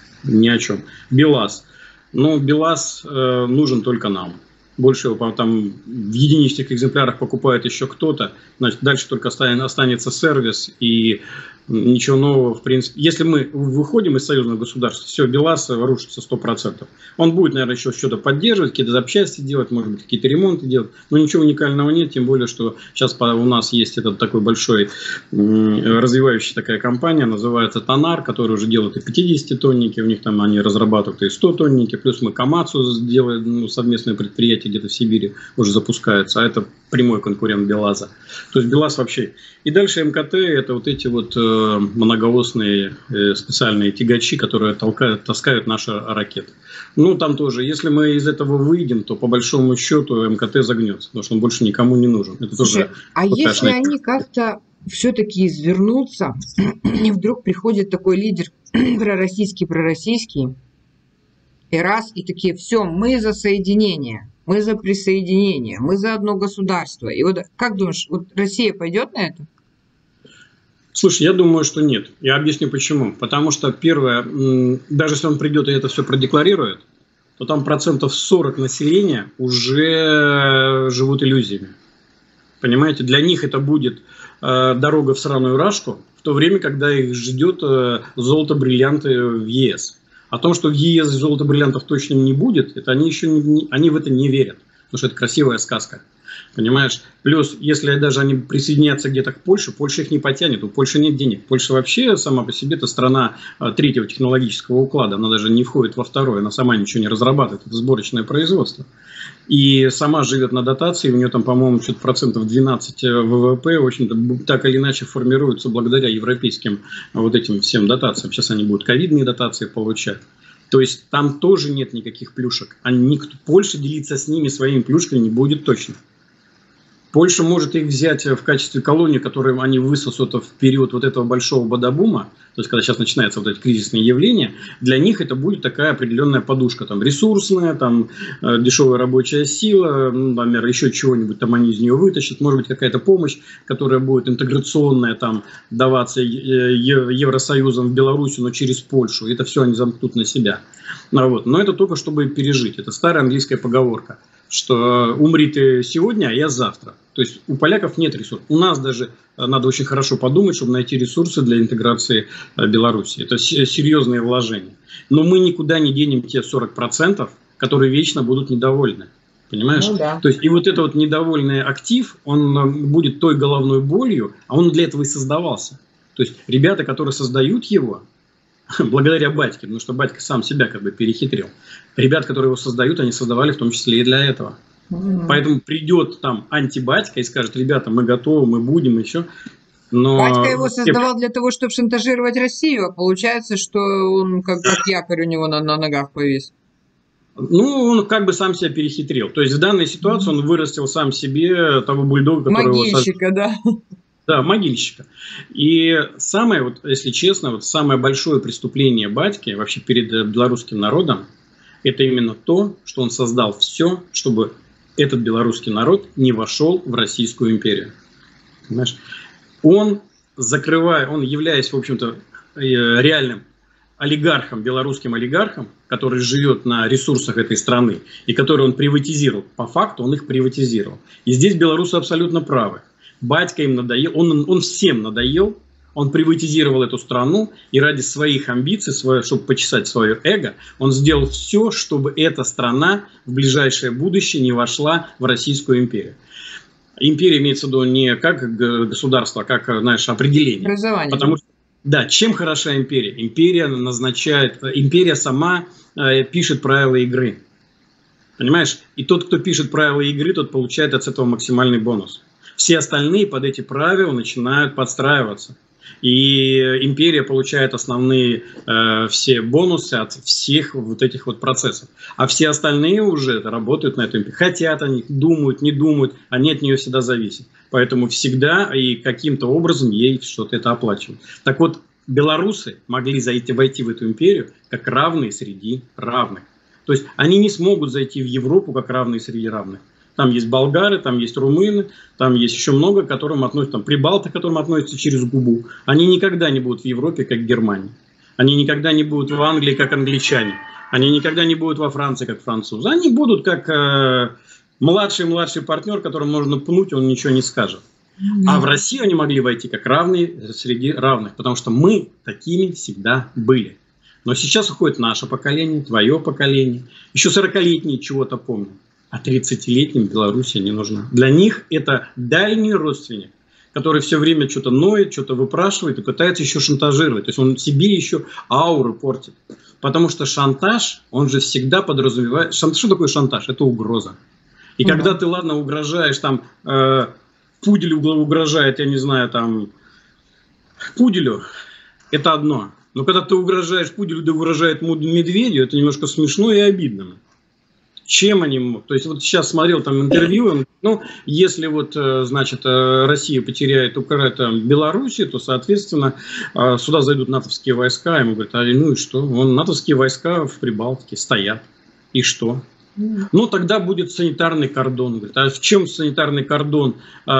ни о чем. БелАЗ. Но БелАЗ э, нужен только нам. Больше его там в единичных экземплярах покупает еще кто-то. Значит, дальше только останется сервис и ничего нового, в принципе. Если мы выходим из союзного государства, все, БелАЗ рушится сто процентов. Он будет, наверное, еще что-то поддерживать, какие-то запчасти делать, может быть, какие-то ремонты делать. Но ничего уникального нет, тем более, что сейчас у нас есть этот такой большой развивающая такая компания, называется Тонар, которая уже делает и пятидесятитонники, у них там они разрабатывают и стотонники, плюс мы Камацу сделаем, ну, совместное предприятие где-то в Сибири уже запускается, а это прямой конкурент БелАЗа. То есть БелАЗ вообще. И дальше МКТ, это вот эти вот э, многоосные э, специальные тягачи, которые толкают, таскают наши ракеты. Ну, там тоже, если мы из этого выйдем, то по большому счету МКТ загнется, потому что он больше никому не нужен. Это Слушай, тоже а если ПКшный. они как-то все-таки извернутся, и вдруг приходит такой лидер пророссийский, пророссийский, и раз, и такие, все, мы за соединение, мы за присоединение, мы за одно государство. И вот как думаешь, вот Россия пойдет на это? Слушай, я думаю, что нет. Я объясню почему. Потому что, первое, даже если он придет и это все продекларирует, то там процентов сорок населения уже живут иллюзиями. Понимаете, для них это будет э, дорога в сраную рашку, в то время, когда их ждет э, золото-бриллианты в ЕС. О том, что в ЕС золото-бриллиантов точно не будет, это они еще не, они в это не верят, потому что это красивая сказка. Понимаешь? Плюс, если даже они присоединятся где-то к Польше, Польша их не потянет, у Польши нет денег. Польша вообще сама по себе это страна третьего технологического уклада, она даже не входит во второй, она сама ничего не разрабатывает, это сборочное производство. И сама живет на дотации, у нее там, по-моему, что-то процентов двенадцать ВВП, в общем-то, так или иначе формируется благодаря европейским вот этим всем дотациям. Сейчас они будут ковидные дотации получать. То есть там тоже нет никаких плюшек. Они, никто, Польша делиться с ними своими плюшками не будет точно. Польша может их взять в качестве колонии, которые они высосут в период вот этого большого бадабума, то есть когда сейчас начинаются вот эти кризисные явления, для них это будет такая определенная подушка, там ресурсная, там э, дешевая рабочая сила, ну, например, еще чего-нибудь там они из нее вытащат, может быть какая-то помощь, которая будет интеграционная, там даваться Евросоюзом в Беларусь, но через Польшу, это все они замкнут на себя. Ну, вот. Но это только чтобы пережить, это старая английская поговорка, что умри ты сегодня, а я завтра. То есть у поляков нет ресурсов. У нас даже надо очень хорошо подумать, чтобы найти ресурсы для интеграции Беларуси. Это серьезные вложения. Но мы никуда не денем те сорок процентов, которые вечно будут недовольны. Понимаешь? Ну, да. То есть и вот этот вот недовольный актив, он будет той головной болью, а он для этого и создавался. То есть ребята, которые создают его, благодаря батьке, потому что батька сам себя как бы перехитрил. Ребят, которые его создают, они создавали в том числе и для этого. Mm-hmm. Поэтому придет там антибатька и скажет, ребята, мы готовы, мы будем еще. Но... Батька его создавал для того, чтобы шантажировать Россию, а получается, что он как, как якорь у него на, на ногах повис. Ну, он как бы сам себя перехитрил. То есть в данной ситуации mm-hmm. он вырастил сам себе того бульдога, которого... Могильщика, да. Да, могильщика. И самое, вот, если честно, вот самое большое преступление батьки вообще перед белорусским народом, это именно то, что он создал все, чтобы этот белорусский народ не вошел в Российскую империю. Понимаешь? Он, закрывая, он являясь, в общем-то, реальным олигархом, белорусским олигархом, который живет на ресурсах этой страны, и который он приватизировал. По факту он их приватизировал. И здесь белорусы абсолютно правы. Батька им надоел, он, он всем надоел, он приватизировал эту страну, и ради своих амбиций, свое, чтобы почесать свое эго, он сделал все, чтобы эта страна в ближайшее будущее не вошла в Российскую империю. Империя имеется в виду не как государство, а как, знаешь, определение. Образование. Потому что, да, чем хороша империя? Империя назначает, империя сама э, пишет правила игры. Понимаешь? И тот, кто пишет правила игры, тот получает от этого максимальный бонус. Все остальные под эти правила начинают подстраиваться. И империя получает основные э, все бонусы от всех вот этих вот процессов. А все остальные уже работают на эту империю. Хотят они, думают, не думают, они от нее всегда зависят. Поэтому всегда и каким-то образом ей что-то это оплачивают. Так вот, белорусы могли зайти, войти в эту империю как равные среди равных. То есть они не смогут зайти в Европу как равные среди равных. Там есть болгары, там есть румыны, там есть еще много, к которым относятся, там прибалты, к которым относятся через губу. Они никогда не будут в Европе, как Германия. Они никогда не будут в Англии, как англичане. Они никогда не будут во Франции, как французы. Они будут как э, младший-младший партнер, которому можно пнуть, он ничего не скажет. А в Россию они могли войти как равные среди равных, потому что мы такими всегда были. Но сейчас уходит наше поколение, твое поколение. Еще сорокалетние чего-то помнят. А тридцатилетним Белоруссия не нужна. Для них это дальний родственник, который все время что-то ноет, что-то выпрашивает и пытается еще шантажировать. То есть он себе еще ауру портит. Потому что шантаж, он же всегда подразумевает... Шантаж, что такое шантаж? Это угроза. И mm-hmm. когда ты, ладно, угрожаешь, там, э, пудель угрожает, я не знаю, там... Пуделю это одно. Но когда ты угрожаешь пуделю, да угрожает медведю, это немножко смешно и обидно. Чем они могут? То есть вот сейчас смотрел там интервью, ну, если вот, значит, Россия потеряет Украину, Белоруссию, то, соответственно, сюда зайдут натовские войска, ему говорят, а ну и что? Вон натовские войска в Прибалтике стоят. И что? Ну, тогда будет санитарный кордон. Говорит, а в чем санитарный кордон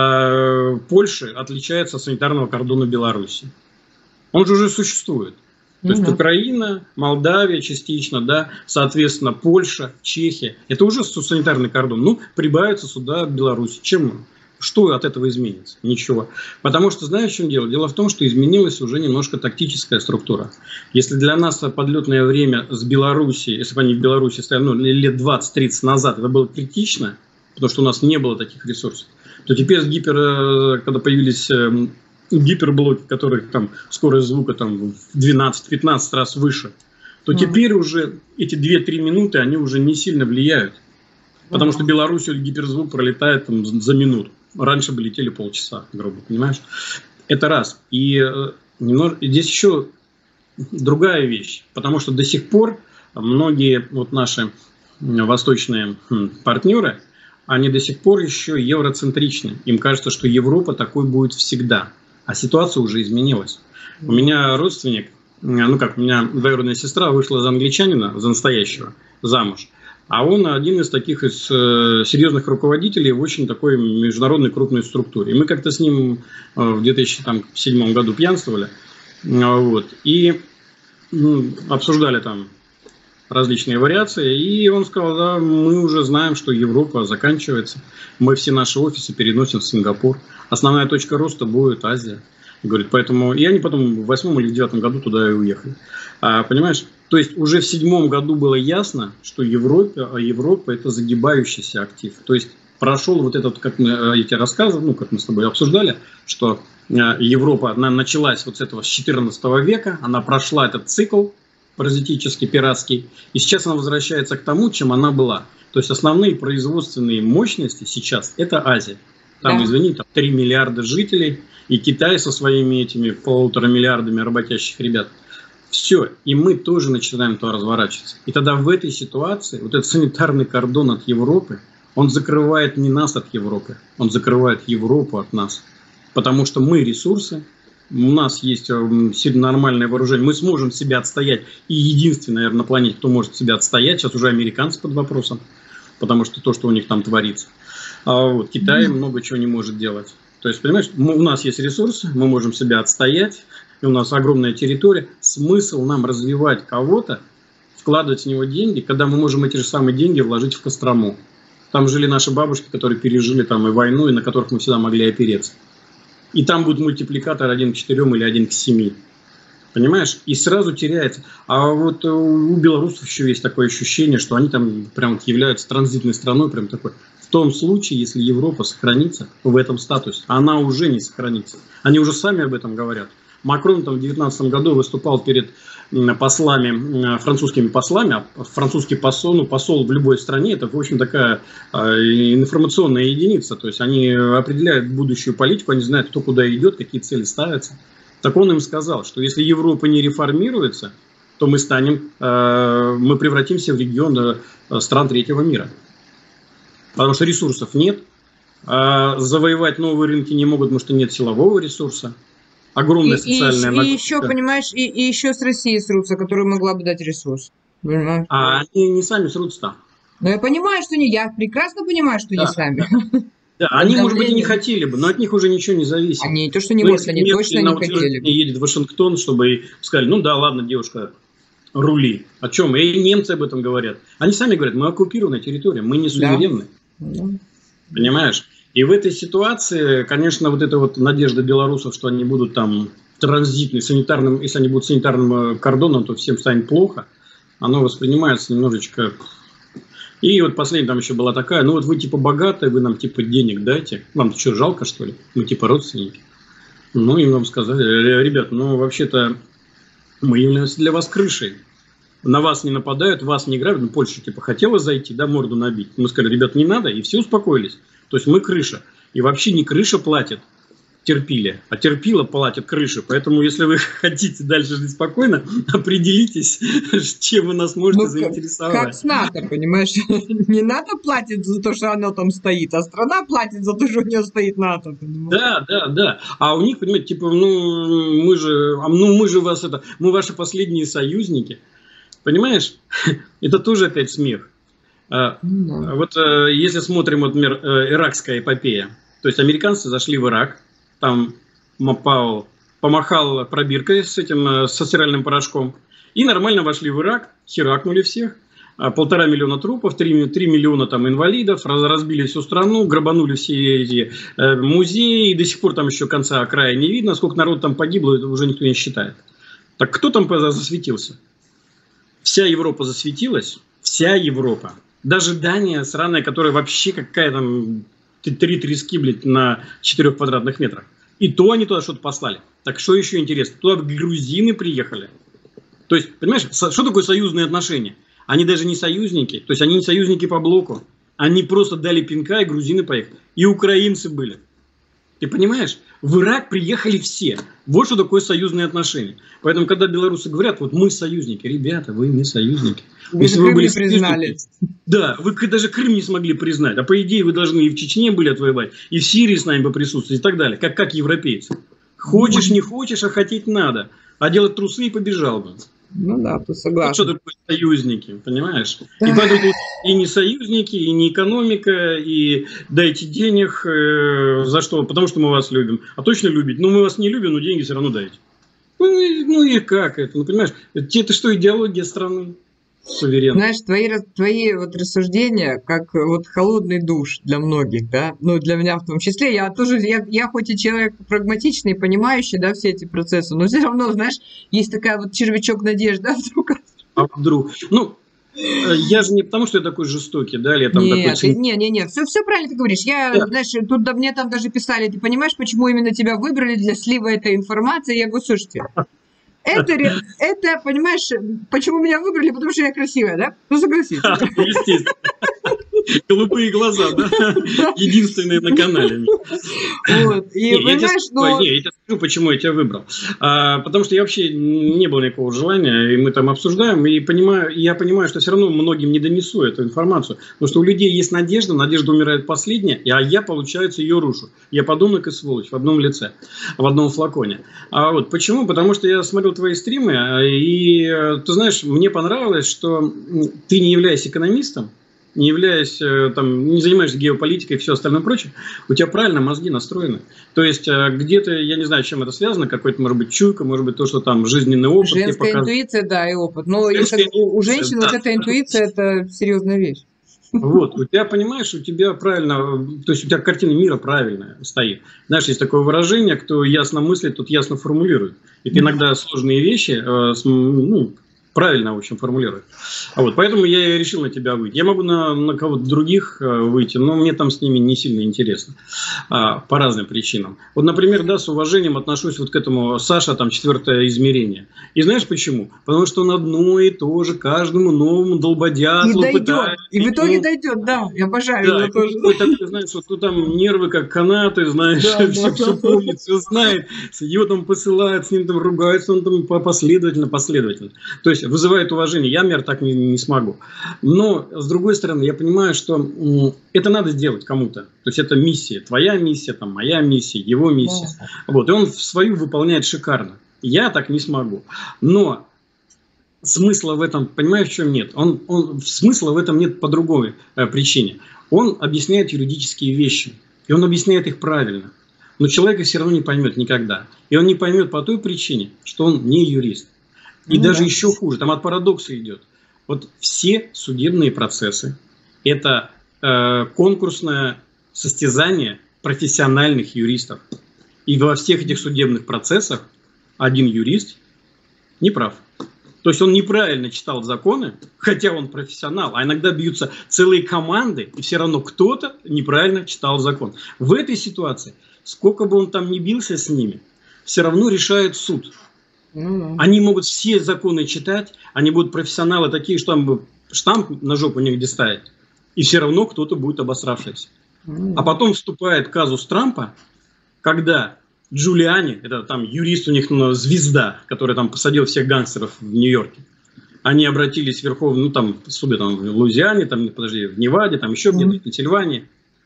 э, Польши отличается от санитарного кордона Беларуси? Он же уже существует. То есть Украина, Молдавия частично, да, соответственно, Польша, Чехия. Это уже санитарный кордон. Ну, прибавится сюда Беларусь. Чем? Что от этого изменится? Ничего. Потому что, знаешь, в чем дело? Дело в том, что изменилась уже немножко тактическая структура. Если для нас подлетное время с Беларуси, если бы они в Беларуси стояли, ну, лет двадцать-тридцать назад, это было критично, потому что у нас не было таких ресурсов, то теперь с гипер, когда появились гиперблоки, которые там скорость звука там в двенадцать-пятнадцать раз выше, то mm-hmm. теперь уже эти две-три минуты, они уже не сильно влияют. Потому mm-hmm. что в Беларуси гиперзвук пролетает там за минуту. Раньше бы летели полчаса, грубо, понимаешь? Это раз. И э, немного, здесь еще другая вещь. Потому что до сих пор многие вот наши восточные хм, партнеры, они до сих пор еще евроцентричны. Им кажется, что Европа такой будет всегда. А ситуация уже изменилась. У меня родственник, ну как, у меня двоюродная сестра вышла за англичанина, за настоящего, замуж. А он один из таких из э, серьезных руководителей в очень такой международной крупной структуре. И мы как-то с ним э, в две тысячи седьмом году пьянствовали. Э, вот, и ну, обсуждали там различные вариации. И он сказал, да, мы уже знаем, что Европа заканчивается. Мы все наши офисы переносим в Сингапур. Основная точка роста будет Азия. Говорит, поэтому... И они потом в восьмом или в девятом году туда и уехали. А, понимаешь? То есть уже в седьмом году было ясно, что Европа, а Европа это загибающийся актив. То есть прошел вот этот, как мы, я тебе рассказывал, ну, как мы с тобой обсуждали, что Европа, она началась вот с этого с четырнадцатого века, она прошла этот цикл паразитический, пиратский, и сейчас она возвращается к тому, чем она была. То есть основные производственные мощности сейчас это Азия. Там, да. извини, там три миллиарда жителей, и Китай со своими этими полутора миллиардами работящих ребят. Все, и мы тоже начинаем то разворачиваться. И тогда в этой ситуации вот этот санитарный кордон от Европы, он закрывает не нас от Европы, он закрывает Европу от нас. Потому что мы ресурсы, у нас есть нормальное вооружение, мы сможем себя отстоять. И единственный, наверное, на планете, кто может себя отстоять, сейчас уже американцы под вопросом, потому что то, что у них там творится. А вот Китай mm-hmm. много чего не может делать. То есть, понимаешь, мы, у нас есть ресурсы, мы можем себя отстоять, и у нас огромная территория. Смысл нам развивать кого-то, вкладывать в него деньги, когда мы можем эти же самые деньги вложить в Кострому. Там жили наши бабушки, которые пережили там и войну, и на которых мы всегда могли опереться. И там будет мультипликатор один к четырем или один к семи. Понимаешь? И сразу теряется. А вот у белорусов еще есть такое ощущение, что они там прям являются транзитной страной, прям такой. В том случае, если Европа сохранится в этом статусе, она уже не сохранится. Они уже сами об этом говорят. Макрон там в две тысячи девятнадцатом году выступал перед послами, французскими послами, а французский посол, ну, посол в любой стране, это, в общем, такая информационная единица, то есть они определяют будущую политику, они знают, кто куда идет, какие цели ставятся. Так он им сказал, что если Европа не реформируется, то мы станем, мы превратимся в регион стран третьего мира. Потому что ресурсов нет, завоевать новые рынки не могут, потому что нет силового ресурса. Огромная социальная нагрузка. И, и еще, понимаешь, и, и еще с Россией срутся, которая могла бы дать ресурс. Понимаешь? А они не сами срутся. Ну, я понимаю, что не я, прекрасно понимаю, что да. не сами. Да, они, может быть, и не хотели бы, но от них уже ничего не зависит. Они то, что не может, они точно не хотели бы. Едет в Вашингтон, чтобы сказали, ну да, ладно, девушка, рули. О чем? И немцы об этом говорят. Они сами говорят, мы оккупированная территория, мы не суверенны. Да. Понимаешь? И в этой ситуации, конечно, вот эта вот надежда белорусов, что они будут там транзитным, санитарным, если они будут санитарным кордоном, то всем станет плохо, оно воспринимается немножечко. И вот последняя там еще была такая, ну вот вы типа богатые, вы нам типа денег дайте, вам что, жалко что ли? Мы типа родственники. Ну им нам сказали, ребят, ну вообще-то мы являемся для вас крышей. На вас не нападают, вас не грабят. Ну, Польша типа хотела зайти, да, морду набить. Мы сказали, ребят, не надо, и все успокоились. То есть мы крыша. И вообще не крыша платит терпили. А терпило платят крыши. Поэтому, если вы хотите дальше жить спокойно, определитесь, чем вы нас можете Ну, заинтересовать. как с НАТО, понимаешь? Не НАТО платит за то, что оно там стоит, а страна платит за то, что у нее стоит НАТО. Понимаешь? Да, да, да. А у них, понимаете, типа, ну, мы же, ну, мы же вас это, мы ваши последние союзники. Понимаешь? Это тоже опять смех. А, Да. вот а, если смотрим, вот, например, иракская эпопея, то есть американцы зашли в Ирак, там Пауэлл помахал пробиркой с этим, со стиральным порошком, и нормально вошли в Ирак, херакнули всех, полтора миллиона трупов, три, три миллиона там инвалидов, раз, разбили всю страну, грабанули все эти э, музеи, и до сих пор там еще конца края не видно, сколько народу там погибло, это уже никто не считает. Так кто там засветился? Вся Европа засветилась, вся Европа. Даже Дания сраная, которая вообще какая там... три трески, блядь, на четырёх квадратных метрах. И то они туда что-то послали. Так что еще интересно? Туда грузины приехали. То есть, понимаешь, что такое союзные отношения? Они даже не союзники. То есть, они не союзники по блоку. Они просто дали пинка, и грузины поехали. И украинцы были. Ты понимаешь? В Ирак приехали все. Вот что такое союзные отношения. Поэтому, когда белорусы говорят, вот мы союзники. Ребята, вы не союзники. Вы Если же вы Крым были не признали. Да, вы даже Крым не смогли признать. А по идее вы должны и в Чечне были отвоевать, и в Сирии с нами поприсутствовать и так далее. Как, как европейцы. Хочешь, не хочешь, а хотеть надо. А делать трусы и побежал бы. Ну да, ты Вот согласен. что такое союзники, понимаешь? И поэтому тут и не союзники, и не экономика, и дайте денег. Э, за что? Потому что мы вас любим. А точно любить? Ну, мы вас не любим, но деньги все равно дайте. Ну, и, ну и как это? Ну, понимаешь, это, это что, идеология страны? Суверен. Знаешь, твои, твои вот рассуждения, как вот холодный душ для многих, да, ну, для меня в том числе, я тоже, я, я хоть и человек прагматичный, понимающий, да, все эти процессы, но все равно, знаешь, есть такая вот червячок надежды, да, вдруг. А вдруг? Ну, я же не потому, что я такой жестокий, да, или я там Нет, такой... не, не, не, все, все правильно ты говоришь. Я, да. Знаешь, тут да, мне там даже писали, ты понимаешь, почему именно тебя выбрали для слива этой информации? Я говорю, слушайте, это, это, понимаешь, почему меня выбрали? Потому что я красивая, да? Ну, согласись. Естественно. Голубые глаза, да? Единственные на канале. Вот. И, не, понимаешь, я тебе, но... не, я тебе скажу, почему я тебя выбрал. А, потому что я вообще не было никакого желания, и мы там обсуждаем, и понимаю, и я понимаю, что все равно многим не донесу эту информацию. Потому что у людей есть надежда, надежда умирает последняя, а я, получается, ее рушу. Я подонок и сволочь в одном лице, в одном флаконе. А вот почему? Потому что я смотрел твои стримы, и ты знаешь, мне понравилось, что ты не являясь экономистом, не являясь, там, не занимаешься геополитикой и все остальное прочее, у тебя правильно мозги настроены. То есть, где-то, я не знаю, с чем это связано, какой-то, может быть, чуйка, может быть, то, что там жизненный опыт. Женская интуиция, да, и опыт. Но это, у женщин да. вот эта интуиция, это серьезная вещь. Вот, у тебя, понимаешь, у тебя правильно, то есть у тебя картина мира правильная стоит. Знаешь, есть такое выражение, кто ясно мыслит, тот ясно формулирует. И ты иногда сложные вещи, ну, правильно, в общем, формулирует. А вот, поэтому я и решил на тебя выйти. Я могу на, на кого-то других выйти, но мне там с ними не сильно интересно. А, по разным причинам. Вот, например, да, с уважением отношусь вот к этому Саша, там, четвертое измерение. И знаешь почему? Потому что он одно и то же каждому новому долбодятлу и дойдет. пытается. И в итоге дойдет, да. Я обожаю да, его тоже. Такой, знаешь, вот ну, там нервы как канаты, знаешь, да, все, да. все помнит, все знает. Его там посылают, с ним там ругаются, он там последовательно, последовательно. То есть вызывает уважение. Я, например, так не, не смогу. Но, с другой стороны, я понимаю, что это надо сделать кому-то. То есть это миссия. Твоя миссия, там, моя миссия, его миссия. Да. Вот. И он свою выполняет шикарно. Я так не смогу. Но смысла в этом, понимаешь, в чем нет? Он, он, смысла в этом нет по другой э, причине. Он объясняет юридические вещи. И он объясняет их правильно. Но человек их все равно не поймет никогда. И он не поймет по той причине, что он не юрист. И ну, даже да. еще хуже, там от парадокса идет. Вот все судебные процессы – это э, конкурсное состязание профессиональных юристов. И во всех этих судебных процессах один юрист не прав. То есть он неправильно читал законы, хотя он профессионал, а иногда бьются целые команды, и все равно кто-то неправильно читал закон. В этой ситуации, сколько бы он там ни бился с ними, все равно решает суд. Mm-hmm. Они могут все законы читать, они будут профессионалы такие, что там штамп на жопу негде ставить, и все равно кто-то будет обосравшийся. Mm-hmm. А потом вступает казус Трампа, когда Джулиани, это там юрист у них, ну, звезда, который там посадил всех гангстеров в Нью-Йорке. Они обратились в Верховный, ну там, судья там в Луизиане, там, подожди, в Неваде, там еще где-то, в Пенсильвании.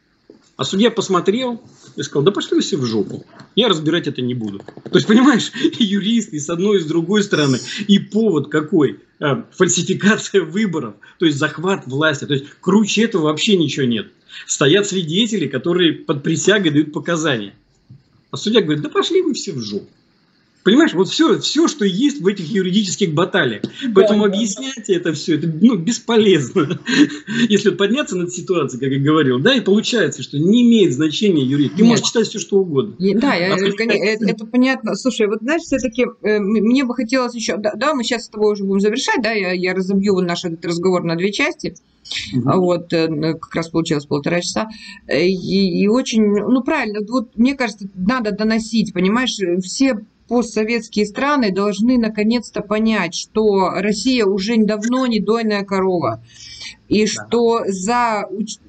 А судья посмотрел и сказал, да пошли вы все в жопу, я разбирать это не буду. То есть, понимаешь, и юрист, и с одной, и с другой стороны, и повод какой, а, фальсификация выборов, то есть захват власти, то есть круче этого вообще ничего нет. Стоят свидетели, которые под присягой дают показания. А судья говорит, да пошли вы все в жопу. Понимаешь, вот все, все, что есть в этих юридических баталиях. Поэтому да, объяснять да. это все, это ну, бесполезно. Если подняться над ситуацией, как я говорил, да, и получается, что не имеет значения юридика. Ты можешь читать все, что угодно. Да, я, это, это, это понятно. Слушай, вот знаешь, все-таки э, мне бы хотелось еще... Да, да, мы сейчас с тобой уже будем завершать, да, я, я разобью наш этот разговор на две части. Угу. Вот, э, как раз получилось полтора часа. И, и очень, ну, правильно, вот мне кажется, надо доносить, понимаешь, все... постсоветские страны должны наконец-то понять, что Россия уже давно не дойная корова. И да. что за,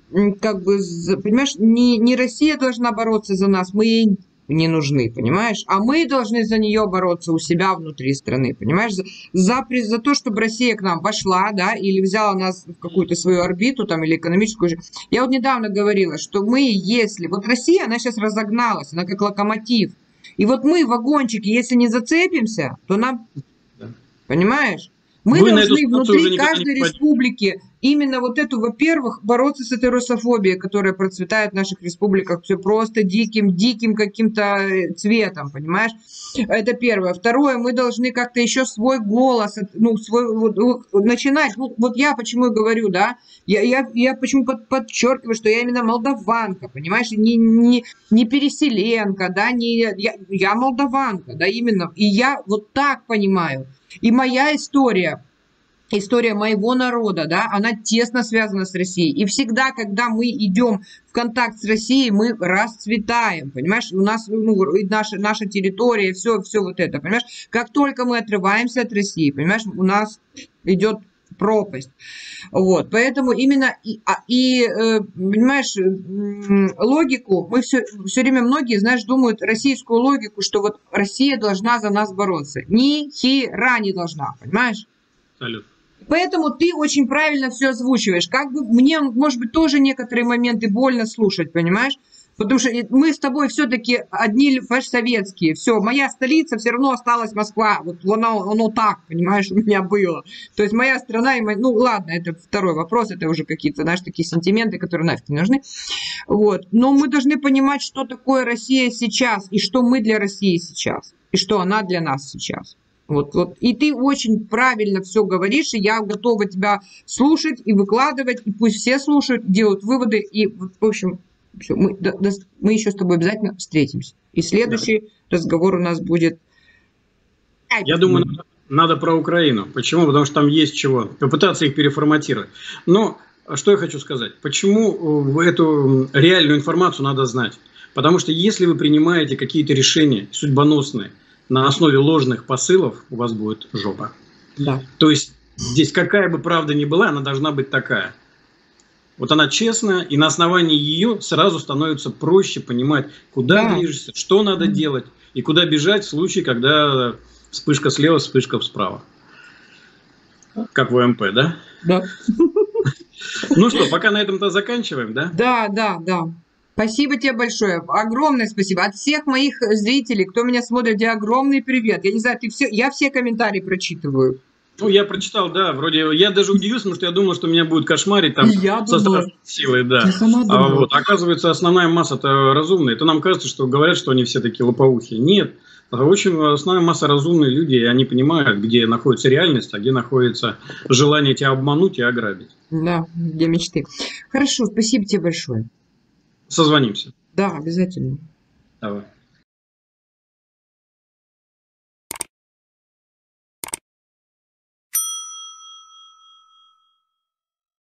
как бы, понимаешь, не, не Россия должна бороться за нас, мы ей не нужны, понимаешь? А мы должны за нее бороться у себя внутри страны, понимаешь? За, за, за то, чтобы Россия к нам пошла, да, или взяла нас в какую-то свою орбиту, там, или экономическую. Я вот недавно говорила, что мы, если... Вот Россия, она сейчас разогналась, она как локомотив. И вот мы, вагончики, если не зацепимся, то нам... Да. Понимаешь? Мы Вы должны внутри каждой республики именно вот эту, во-первых, бороться с этой русофобией, которая процветает в наших республиках, все просто диким, диким каким-то цветом, понимаешь? Это первое. Второе, мы должны как-то еще свой голос, ну, свой, вот, начинать. Ну, вот я почему говорю, да, я, я, я почему под, подчеркиваю, что я именно молдаванка, понимаешь, не, не, не переселенка, да, не, я, я молдаванка, да, именно. И я вот так понимаю. И моя история, история моего народа, да, она тесно связана с Россией. И всегда, когда мы идем в контакт с Россией, мы расцветаем, понимаешь? У нас, ну, наша, наша территория, все, все вот это, понимаешь? Как только мы отрываемся от России, понимаешь, у нас идет пропасть. Вот, поэтому именно, и, и понимаешь, логику, мы все, все время, многие, знаешь, думают российскую логику, что вот Россия должна за нас бороться. Ни хера не должна, понимаешь? Абсолютно. Поэтому ты очень правильно все озвучиваешь. Как бы мне, может быть, тоже некоторые моменты больно слушать, понимаешь? Потому что мы с тобой все-таки одни, понимаешь, советские. Все, моя столица все равно осталась Москва. Вот оно, оно так, понимаешь, у меня было. То есть моя страна, и моя... ну ладно, это второй вопрос, это уже какие-то, знаешь, такие сентименты, которые нафиг не нужны. Вот. Но мы должны понимать, что такое Россия сейчас, и что мы для России сейчас, и что она для нас сейчас. Вот, вот. И ты очень правильно все говоришь, и я готова тебя слушать и выкладывать, и пусть все слушают, делают выводы, и, в общем... Все, мы, да, да, мы еще с тобой обязательно встретимся. И следующий да. разговор у нас будет... Я думаю, надо, надо про Украину. Почему? Потому что там есть чего. Попытаться их переформатировать. Но что я хочу сказать. Почему эту реальную информацию надо знать? Потому что если вы принимаете какие-то решения судьбоносные на основе ложных посылов, у вас будет жопа. Да. То есть здесь какая бы правда ни была, она должна быть такая. Вот она честная, и на основании ее сразу становится проще понимать, куда да. движешься, что надо mm-hmm. делать, и куда бежать в случае, когда вспышка слева, вспышка справа. Как в ОМП, да? Да. Ну что, пока на этом-то заканчиваем, да? Да, да, да. Спасибо тебе большое. Огромное спасибо. От всех моих зрителей, кто меня смотрит, тебе огромный привет. Я не знаю, ты все, я все комментарии прочитываю. Ну, я прочитал, да, вроде, я даже удивился, потому что я думал, что меня будет кошмарить там я со страшной силой, да. А вот, оказывается, основная масса-то разумная. Это нам кажется, что говорят, что они все такие лопоухие. Нет, очень основная масса разумные люди, и они понимают, где находится реальность, а где находится желание тебя обмануть и ограбить. Да, для мечты. Хорошо, спасибо тебе большое. Созвонимся. Да, обязательно. Давай.